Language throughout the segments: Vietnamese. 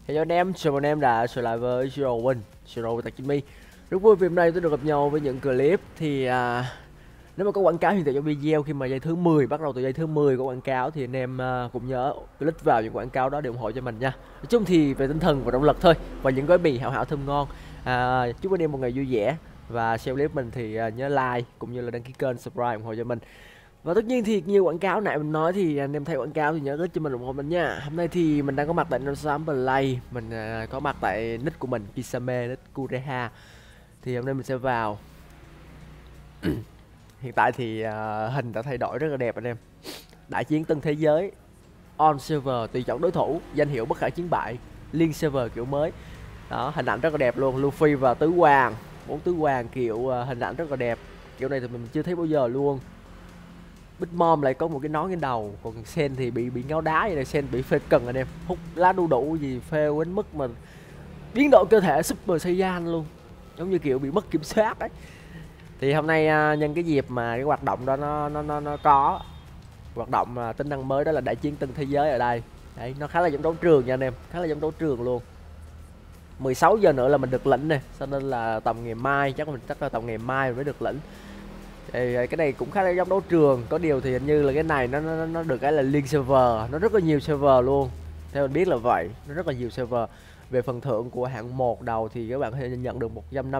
Hello anh em, chào mừng anh em đã trở lại với Zero Win, Zero Tài Chính Mi. Rất vui vì hôm nay tôi được gặp nhau với những clip thì nếu mà có quảng cáo hiện tại trong video khi mà giây thứ 10 bắt đầu từ giây thứ 10 có quảng cáo thì anh em cũng nhớ click vào những quảng cáo đó để ủng hộ cho mình nha. Nói chung thì về tinh thần và động lực thôi và những gói bì hảo hảo thơm ngon. Chúc anh em một ngày vui vẻ và xem clip mình thì nhớ like cũng như là đăng ký kênh, subscribe ủng hộ cho mình. Và tất nhiên thì như quảng cáo nãy mình nói thì anh em thấy quảng cáo thì nhớ click cho mình ủng hộ mình nha. Hôm nay thì mình đang có mặt tại 58 Play, mình có mặt tại nick của mình Kisame, nick Kureha. Thì hôm nay mình sẽ vào. Hiện tại thì hình đã thay đổi rất là đẹp anh em. Đại chiến tân thế giới, on server tùy chọn đối thủ, danh hiệu bất khả chiến bại, liên server kiểu mới. Đó, hình ảnh rất là đẹp luôn, Luffy và tứ hoàng, bốn tứ hoàng kiểu hình ảnh rất là đẹp. Kiểu này thì mình chưa thấy bao giờ luôn. Big Mom lại có một cái nón trên đầu, còn Sen thì bị ngáo đá vậy này, Sen bị phê cần anh em, hút lá đu đủ gì phê đến mức mà biến đổi cơ thể Super Saiyan luôn, giống như kiểu bị mất kiểm soát đấy. Thì hôm nay nhân cái dịp mà cái hoạt động đó nó có hoạt động tính năng mới, đó là đại chiến tân thế giới ở đây. Đấy, nó khá là giống đấu trường nha anh em, khá là giống đấu trường luôn. 16 giờ nữa là mình được lĩnh này, cho nên là tầm ngày mai chắc là tầm ngày mai mình mới được lĩnh. Thì cái này cũng khá là giống đấu trường, có điều thì hình như là cái này nó được cái là liên server, nó rất là nhiều server luôn. Theo mình biết là vậy, nó rất là nhiều server. Về phần thưởng của hạng 1 đầu thì các bạn có thể nhận được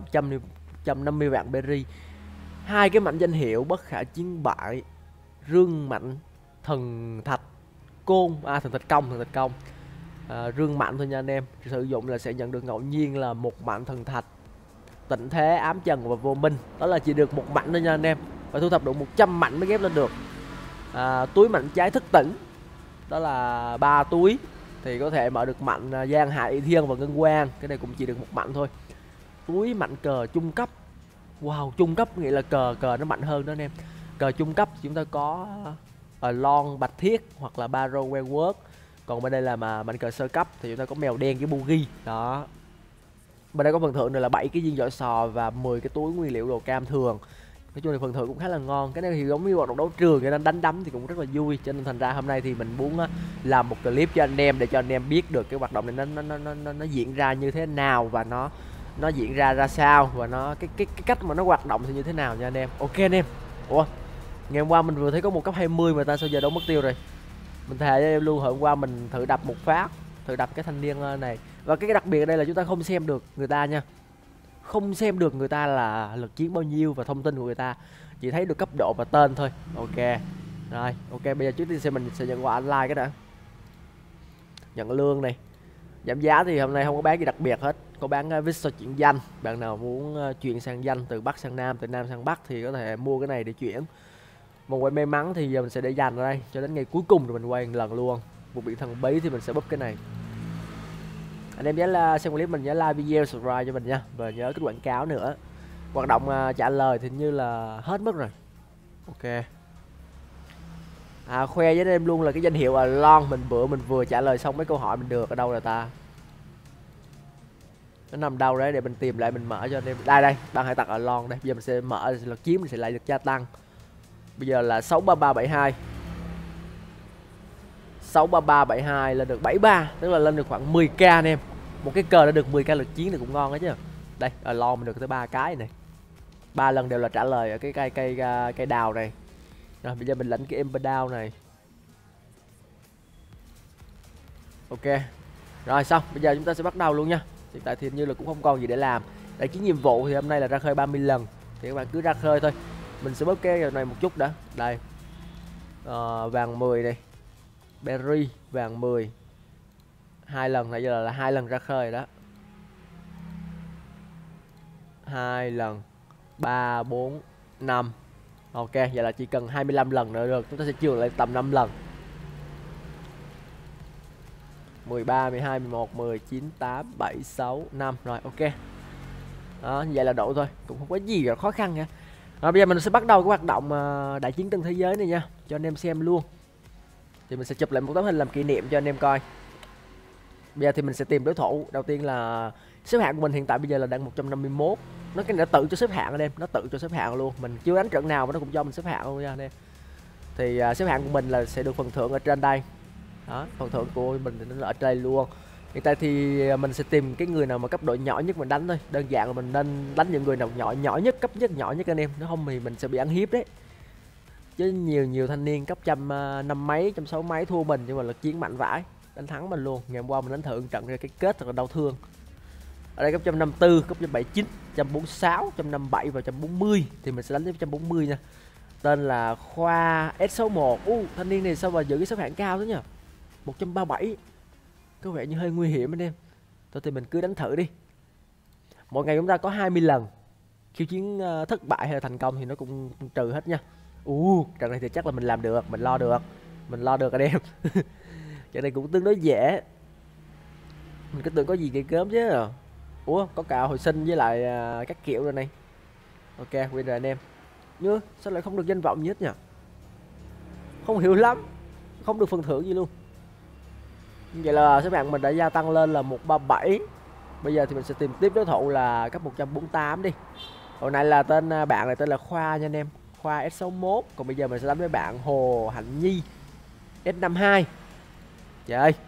150 vạn berry, hai cái mảnh danh hiệu bất khả chiến bại, rương mạnh thần thạch côn, thần thạch công, rương mạnh thôi nha anh em. Sử dụng là sẽ nhận được ngẫu nhiên là một mạnh thần thạch, tịnh thế, ám trần và vô minh. Đó là chỉ được một mạnh thôi nha anh em, phải thu thập được 100 mạnh mới ghép lên được. Túi mạnh trái thức tỉnh, đó là 3 túi thì có thể mở được mạnh Giang Hải Y Thiên và Ngân Quang, cái này cũng chỉ được một mạnh thôi. Túi mạnh cờ trung cấp, wow, trung cấp nghĩa là cờ nó mạnh hơn đó anh em. Cờ trung cấp chúng ta có Lon Bạch Thiết hoặc là Baro Wentworth. Còn bên đây là mà mạnh cờ sơ cấp thì chúng ta có mèo đen với Bugi đó. Bên đây có phần thưởng này là 7 cái viên vỏ sò và 10 cái túi nguyên liệu đồ cam thường. Nói chung là phần thưởng cũng khá là ngon. Cái này thì giống như hoạt động đấu trường cho nên đánh đấm thì cũng rất là vui. Cho nên thành ra hôm nay thì mình muốn làm một clip cho anh em để cho anh em biết được cái hoạt động này nó diễn ra như thế nào và nó diễn ra sao và nó cái cách mà nó hoạt động thì như thế nào nha anh em. Ok anh em. Ủa, ngày hôm qua mình vừa thấy có một cấp 20 mà ta sao giờ đâu mất tiêu rồi. Mình thề với em luôn, hôm qua mình thử đập một phát, thử đập cái thanh niên này. Và cái đặc biệt ở đây là chúng ta không xem được người ta nha, không xem được người ta là lực chiến bao nhiêu và thông tin của người ta, chỉ thấy được cấp độ và tên thôi. Ok rồi, ok bây giờ trước tiên mình sẽ nhận quà online cái đã, nhận lương này, giảm giá thì hôm nay không có bán gì đặc biệt hết, có bán visa chuyển danh. Bạn nào muốn chuyển sang danh từ Bắc sang Nam, từ Nam sang Bắc thì có thể mua cái này để chuyển. Một quay may mắn thì giờ mình sẽ để dành ở đây cho đến ngày cuối cùng rồi mình quay một lần luôn. Một bị thần bí thì mình sẽ búp cái này. Anh em nhớ là xem clip mình nhớ like video, subscribe cho mình nha, và nhớ cái quảng cáo nữa. Hoạt động trả lời thì như là hết mất rồi. Ok. Khoe với anh em luôn là cái danh hiệu Lon mình vừa trả lời xong mấy câu hỏi mình được ở đâu rồi ta? Nó nằm đâu đấy để mình tìm lại, mình mở cho anh em. Đây, bạn hãy tặng Lon đây. Bây giờ mình sẽ mở lực chiếm, mình sẽ lại được gia tăng. Bây giờ là 63372. 63372 lên được 73, tức là lên được khoảng 10k anh em. Một cái cờ đã được 10k lực chiến thì cũng ngon đó chứ. Đây, ở lo mình được tới 3 cái này. 3 lần đều là trả lời ở cái cây đào này. Rồi bây giờ mình lãnh cái Ember Down này. Ok. Rồi xong, bây giờ chúng ta sẽ bắt đầu luôn nha. Hiện tại thì như là cũng không còn gì để làm. Đây, cái nhiệm vụ thì hôm nay là ra khơi 30 lần. Thì các bạn cứ ra khơi thôi. Mình sẽ bóp cái này một chút đã. Đây. Vàng 10 này. Berry vàng 10. 2 lần, nãy giờ là 2 lần ra khơi đó. 2 lần 3, 4, 5. Ok, vậy là chỉ cần 25 lần nữa được. Chúng ta sẽ trường lại tầm 5 lần. 13, 12, 11, 10, 9, 8, 7, 6, 5. Rồi, ok. Đó, như vậy là đủ thôi. Cũng không có gì là khó khăn nha. Rồi bây giờ mình sẽ bắt đầu cái hoạt động đại chiến tân thế giới này nha, cho anh em xem luôn. Thì mình sẽ chụp lại một tấm hình làm kỷ niệm cho anh em coi. Bây giờ thì mình sẽ tìm đối thủ. Đầu tiên là xếp hạng của mình hiện tại bây giờ là đang 151. Nó cái này nó tự cho xếp hạng anh em, nó tự cho xếp hạng luôn. Mình chưa đánh trận nào mà nó cũng cho mình xếp hạng luôn nha anh em. Thì xếp hạng của mình là sẽ được phần thưởng ở trên đây. Đó, phần thưởng của mình thì nó là ở đây luôn. Hiện tại thì mình sẽ tìm cái người nào mà cấp độ nhỏ nhất mình đánh thôi. Đơn giản là mình nên đánh những người nào nhỏ nhất, cấp nhất nhỏ nhất anh em. Nếu không thì mình sẽ bị ăn hiếp đấy. Chứ nhiều thanh niên cấp năm mấy, 6 mấy thua mình nhưng mà lực chiến mạnh vãi, đánh thắng mình luôn. Ngày hôm qua mình đánh thử trận ra cái kết thật là đau thương. Ở đây cấp 154, cấp 179, 146, 157 và 140 thì mình sẽ đánh tới 140 nha. Tên là Khoa S61. Thanh niên này sao mà giữ cái xếp hạng cao thế nhỉ? 137. Có vẻ như hơi nguy hiểm anh em. Thôi thì mình cứ đánh thử đi. Mỗi ngày chúng ta có 20 lần. Khiêu chiến thất bại hay là thành công thì nó cũng trừ hết nha. Trận này thì chắc là mình làm được, mình lo được. Mình lo được anh em. Trận này cũng tương đối dễ. Mình cứ tưởng có gì ghê gớm chứ. Có cào hồi sinh với lại các kiểu rồi này. Ok, win rồi anh em. Nhưng sao lại không được danh vọng gì hết nhỉ? Không hiểu lắm. Không được phần thưởng gì luôn. Vậy là các bạn mình đã gia tăng lên là 137. Bây giờ thì mình sẽ tìm tiếp đối thủ là cấp 148 đi. Hồi này là bạn này tên là Khoa nha anh em. Khoa S61. Còn bây giờ mình sẽ đánh với bạn Hồ Hạnh Nhi S52. Trời ơi.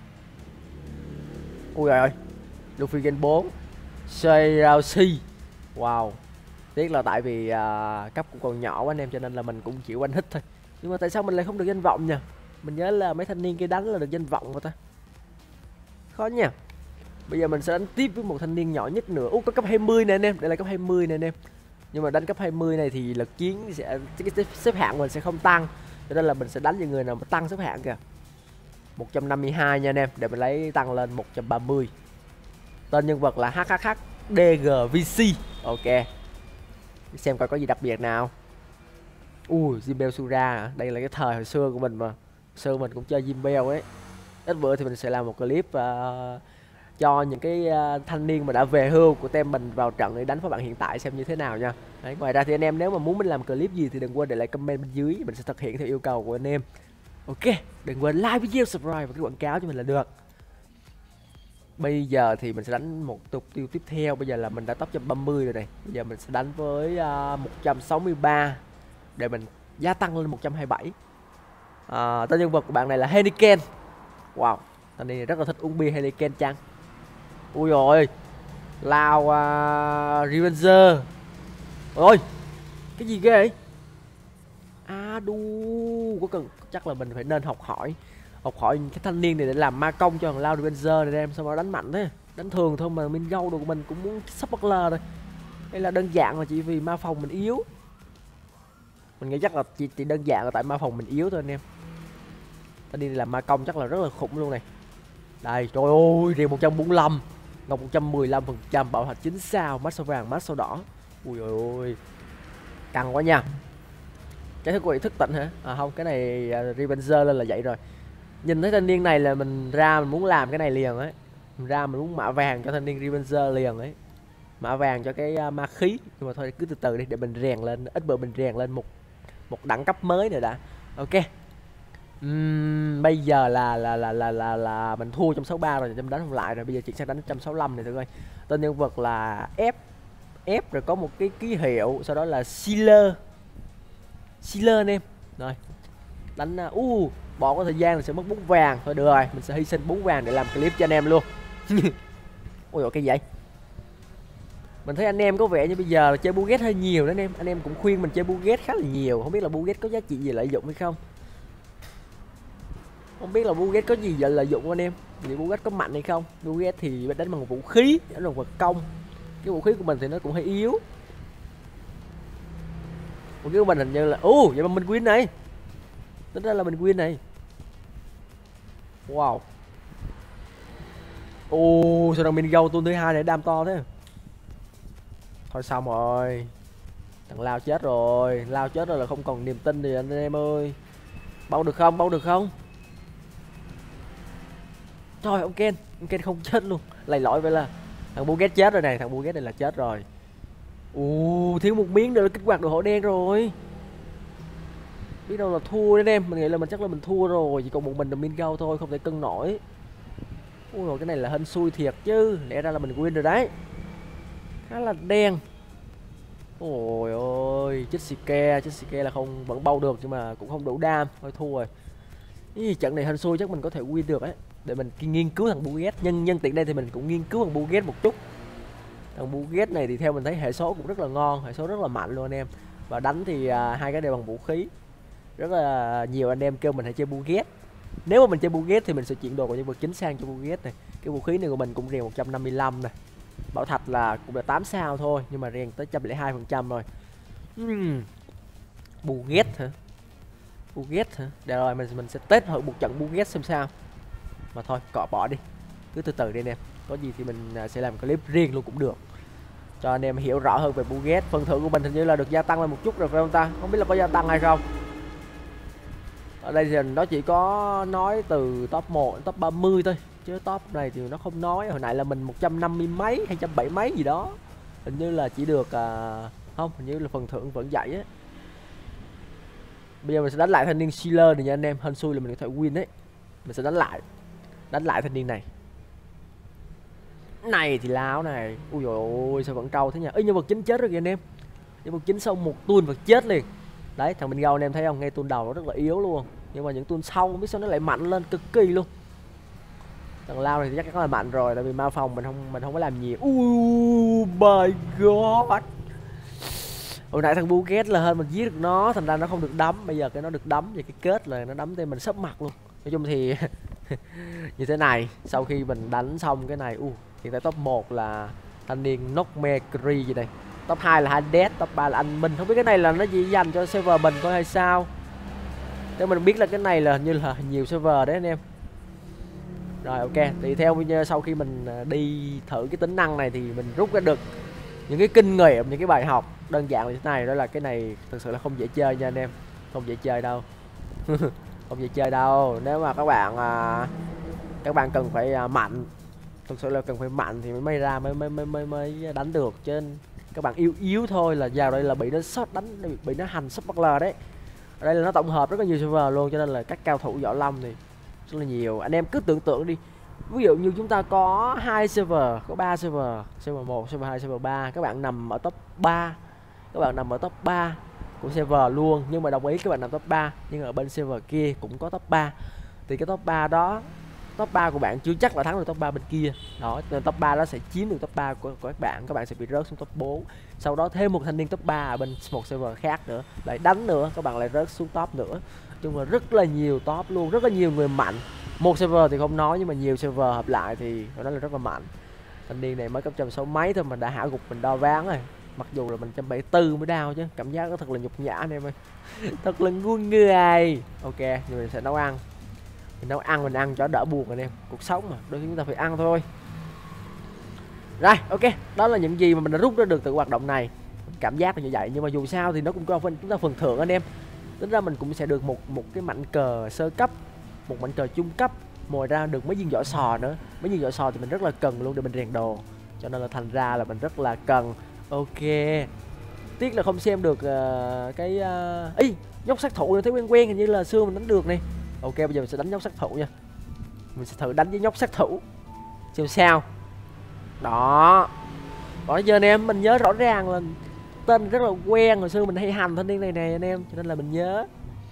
Ui trời ơi. Luffy Gen 4 Shiraushi. Wow. Tiếc là tại vì cấp cũng còn nhỏ quá anh em, cho nên là mình cũng chịu anh hít thôi. Nhưng mà tại sao mình lại không được danh vọng nhỉ? Mình nhớ là mấy thanh niên kia đánh là được danh vọng mà ta. Khó nha. Bây giờ mình sẽ đánh tiếp với một thanh niên nhỏ nhất nữa. Có cấp 20 nè anh em. Đây là cấp 20 nè anh em. Nhưng mà đánh cấp 20 này thì lực chiến sẽ xếp hạng mình sẽ không tăng. Cho nên là mình sẽ đánh những người nào mà tăng xếp hạng kìa. 152 nha anh em. Để mình lấy tăng lên 130. Tên nhân vật là HHH DGVC. Ok. Xem coi có gì đặc biệt nào. Jimbel Sura à? Đây là cái thời hồi xưa của mình mà. Hồi xưa mình cũng chơi Jimbel ấy. Ít bữa thì mình sẽ làm một clip cho những cái thanh niên mà đã về hưu của team mình vào trận để đánh với bạn hiện tại xem như thế nào nha. Đấy, ngoài ra thì anh em nếu mà muốn mình làm clip gì thì đừng quên để lại comment bên dưới, mình sẽ thực hiện theo yêu cầu của anh em. Ok, đừng quên like video, subscribe và cái quảng cáo cho mình là được. Bây giờ thì mình sẽ đánh một mục tiêu tiếp theo. Bây giờ là mình đã top 130 rồi này. Bây giờ mình sẽ đánh với 163 để mình gia tăng lên 127. Tên nhân vật của bạn này là Heineken. Wow, tên này rất là thích uống bia Heineken chăng. Ui rồi, lao Revenger. Ôi, cái gì ghê vậy? Có cần, chắc là mình phải nên học hỏi cái thanh niên này để làm ma công cho thằng lao Revenger này em. Sao mà đánh mạnh thế? Đánh thường thôi mà min gâu đồ của mình cũng muốn sắp bất lơ rồi. Hay là đơn giản là chỉ vì ma phòng mình yếu? Mình nghĩ chắc là chỉ đơn giản là tại ma phòng mình yếu thôi anh em. Ta đi làm ma công chắc là rất là khủng luôn này. Đây, trời ơi, rìa 145, ngọc 115%, bảo thạch 9 sao, mắt sao vàng, mắt sao đỏ. Ui ôi, căng quá nha. Cái thức quỷ thức tỉnh hả? Không, cái này Revenger lên là vậy rồi. Nhìn thấy thanh niên này là mình ra mình muốn làm cái này liền ấy. Mình ra mình muốn mã vàng cho thanh niên Revenger liền ấy. Mã vàng cho cái ma khí. Nhưng mà thôi cứ từ từ đi để mình rèn lên, ít bữa mình rèn lên một đẳng cấp mới nữa đã. Ok. Bây giờ là mình thua 163 rồi, đánh không lại rồi. Bây giờ chuyển sang đánh 165 này thử coi. Tên nhân vật là F rồi có một cái ký hiệu, sau đó là Sealer anh em. Rồi đánh bỏ có thời gian là sẽ mất 4 vàng. Thôi được rồi, mình sẽ hy sinh 4 vàng để làm clip cho anh em luôn. Ôi dồi, cái gì vậy? Mình thấy anh em có vẻ như bây giờ là chơi Buget hơi nhiều đó anh em. Anh em cũng khuyên mình chơi Buget khá là nhiều. Không biết là Buget có giá trị gì lợi dụng hay không. Không biết là Buget có gì lợi dụng anh em. Thì Buget có mạnh hay không. Buget thì đánh bằng vũ khí, đánh bằng vật công. Cái vũ khí của mình thì nó cũng hơi yếu. Vũ khí của mình hình như là vậy mà mình win này. Tính ra là mình win này. Wow. Sao rằng mình gâu tuần thứ hai này đam to thế. Thôi xong rồi. Thằng Lao chết rồi. Lao chết rồi là không còn niềm tin gì anh em ơi. Bao được không? Bao được không? Trời, ông Ken không chết luôn. Lầy lội vậy là thằng Buget chết rồi này. Thằng Buget này là chết rồi. Thiếu một miếng nữa là kích hoạt đồ hổ đen rồi. Biết đâu là thua đấy em. Mình nghĩ là chắc là mình thua rồi. Chỉ còn một mình là min gâu thôi, không thể cân nổi. Rồi cái này là hên xui thiệt chứ. Lẽ ra là mình win rồi đấy. Khá là đen. Ôi ôi, Jessica là không vẫn bao được nhưng mà cũng không đủ đam, thôi thua rồi. Ý, trận này hên xui chắc mình có thể win được ấy. Để mình nghiên cứu thằng Buget. Nhân tiện đây thì mình cũng nghiên cứu thằng Buget một chút. Thằng Buget này thì theo mình thấy hệ số cũng rất là ngon, hệ số rất là mạnh luôn anh em. Và đánh thì hai cái đều bằng vũ khí. Rất là nhiều anh em kêu mình hãy chơi Buget. Nếu mà mình chơi Buget thì mình sẽ chuyển đồ của nhân vật chính sang cho Buget này. Cái vũ khí này của mình cũng rèn 155 này. Bảo thạch là cũng là 8 sao thôi, nhưng mà rèn tới 102% rồi. Buget hả? Buget hả? Để rồi mình sẽ test thử một trận Buget xem sao. Mà thôi, cọ bỏ đi. Cứ từ từ đi anh em. Có gì thì mình sẽ làm clip riêng luôn cũng được. Cho anh em hiểu rõ hơn về Buget. Phần thưởng của mình hình như là được gia tăng lên một chút rồi phải không ta? Không biết là có gia tăng hay không. Ở đây thì nó chỉ có nói từ top 1 đến top 30 thôi. Chứ top này thì nó không nói. Hồi nãy là mình 150 mấy, 270 mấy gì đó. Hình như là chỉ được không, hình như là phần thưởng vẫn vậy á. Bây giờ mình sẽ đánh lại thanh niên Sealer này nha anh em. Hên xui là mình có thể win đấy. Mình sẽ đánh lại thanh niên này. Này thì láo này. Ui dồi ôi sao vẫn trâu thế nhỉ. Ê, nhân vật chính chết rồi kìa anh em. Nhân vật chính xong một tuôn vật chết liền. Đấy thằng Bình Gâu anh em thấy không, ngay tuôn đầu nó rất là yếu luôn. Nhưng mà những tuôn sau không biết sao nó lại mạnh lên cực kỳ luôn. Thằng Lao này thì chắc chắn là mạnh rồi. Tại vì ma phòng mình không có làm nhiều. My god. Hồi nãy thằng Buget là hơn mình giết được nó, thành ra nó không được đấm. Bây giờ cái nó được đấm, và cái kết là nó đấm tên mình sấp mặt luôn. Nói chung thì như thế này. Sau khi mình đánh xong cái này, hiện tại top 1 là thanh niên Nokmekri gì đây, top 2 là Hades, top 3 là anh Minh. Không biết cái này là nó chỉ dành cho server mình thôi hay sao. Nếu mình biết là cái này là hình như là nhiều server đấy anh em. Rồi ok, thì theo video sau khi mình đi thử cái tính năng này thì mình rút ra được những cái kinh nghiệm, những cái bài học đơn giản như thế này. Đó là cái này thực sự là không dễ chơi nha anh em. Không dễ chơi đâu. Không dễ chơi đâu. Nếu mà các bạn cần phải mạnh, thực sự là cần phải mạnh thì mới ra mới đánh được. Chứ các bạn yếu thôi là vào đây là bị nó sót đánh, bị nó hành sắp bắt lờ đấy. Ở đây là nó tổng hợp rất là nhiều server luôn, cho nên là các cao thủ võ lâm thì rất là nhiều. Anh em cứ tưởng tượng đi, ví dụ như chúng ta có 2 server, có 3 server, server 1, server 2, server 3, các bạn nằm ở top 3. Các bạn nằm ở top 3 của server luôn, nhưng mà đồng ý các bạn nằm top 3, nhưng ở bên server kia cũng có top 3. Thì cái top 3 đó, top 3 của bạn chưa chắc là thắng được top 3 bên kia. Đó, nên top 3 đó sẽ chiếm được top 3 của các bạn sẽ bị rớt xuống top 4. Sau đó thêm một thanh niên top 3 ở bên một server khác nữa, lại đánh nữa, các bạn lại rớt xuống top nữa. Nhưng mà rất là nhiều top luôn, rất là nhiều người mạnh. Một server thì không nói, nhưng mà nhiều server hợp lại thì nó là rất là mạnh. Thanh niên này mới cấp 160 mấy thôi mà đã hạ gục mình đo ván rồi. Mặc dù là mình 174 mới đau chứ cảm giác nó thật là nhục nhã anh em ơi. Thật là ngu người. Ok, thì mình sẽ nấu ăn. Mình ăn cho đỡ buồn anh em. Cuộc sống mà, đôi khi chúng ta phải ăn thôi. Rồi, ok, đó là những gì mà mình đã rút ra được từ hoạt động này. Cảm giác là như vậy, nhưng mà dù sao thì nó cũng có chúng ta phần thưởng anh em. Tính ra mình cũng sẽ được một cái mảnh cờ sơ cấp, một mảnh cờ trung cấp, ngoài ra được mấy viên vỏ sò nữa. Mấy viên vỏ sò thì mình rất là cần luôn để mình rèn đồ, cho nên là thành ra là mình rất là cần. Ok, tiếc là không xem được ý nhóc sát thủ này thấy quen hình như là xưa mình đánh được này. Ok, bây giờ mình sẽ đánh nhóc sát thủ nha. Mình sẽ thử đánh với nhóc sát thủ xem sao. Đó, đó giờ anh em mình nhớ rõ ràng là tên rất là quen, hồi xưa mình hay hành thanh niên này anh em, cho nên là mình nhớ.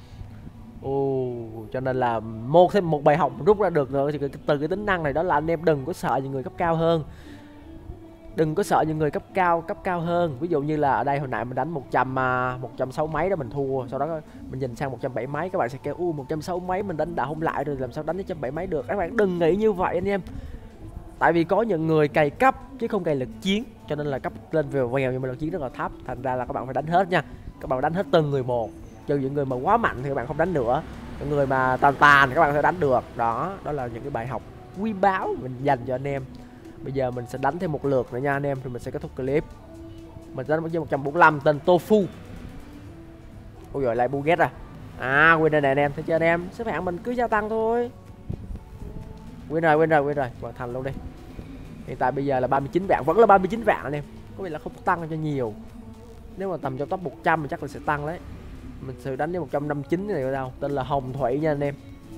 Cho nên là thêm một bài học rút ra được nữa thì từ cái tính năng này, đó là anh em đừng có sợ những người cấp cao hơn. Đừng có sợ những người cấp cao hơn. Ví dụ như là ở đây hồi nãy mình đánh 160 mấy đó mình thua, sau đó mình nhìn sang 170 mấy, các bạn sẽ kêu 160 mấy mình đánh đã không lại rồi, làm sao đánh đến 170 mấy được. Các bạn đừng nghĩ như vậy anh em. Tại vì có những người cày cấp chứ không cày lực chiến, cho nên là cấp lên vèo nhưng mà lực chiến rất là thấp, thành ra là các bạn phải đánh hết nha. Các bạn đánh hết từng người một, trừ những người mà quá mạnh thì các bạn không đánh nữa. Những người mà tàn thì các bạn sẽ đánh được. Đó là những cái bài học quý báu mình dành cho anh em. Bây giờ mình sẽ đánh thêm một lượt nữa nha anh em, rồi mình sẽ kết thúc clip. Mình đánh với 145 tên Tofu. Ôi giời, lại Buget quên đây này anh em, thấy chưa anh em, xếp hạng mình cứ gia tăng thôi. Quên rồi, hoàn thành luôn đi. Hiện tại bây giờ là 39 vạn, vẫn là 39 vạn anh em. Có vẻ là không tăng cho nhiều. Nếu mà tầm trong top 100 thì chắc là sẽ tăng đấy. Mình sẽ đánh với 159 này ở đâu, tên là Hồng Thủy nha anh em.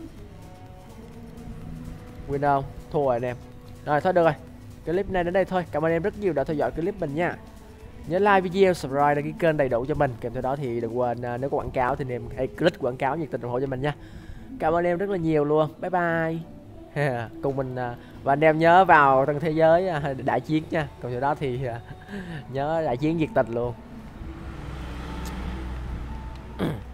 Quên không? Thua rồi anh em. Rồi thôi được rồi, clip này đến đây thôi. Cảm ơn em rất nhiều đã theo dõi clip mình nha. Nhớ like video, subscribe đăng ký kênh đầy đủ cho mình. Kèm theo đó thì đừng quên nếu có quảng cáo thì em hay click quảng cáo nhiệt tình ủng hộ cho mình nha. Cảm ơn em rất là nhiều luôn, bye bye. Cùng mình và anh em nhớ vào tân thế giới đại chiến nha, còn chỗ đó thì nhớ đại chiến diệt tịch luôn.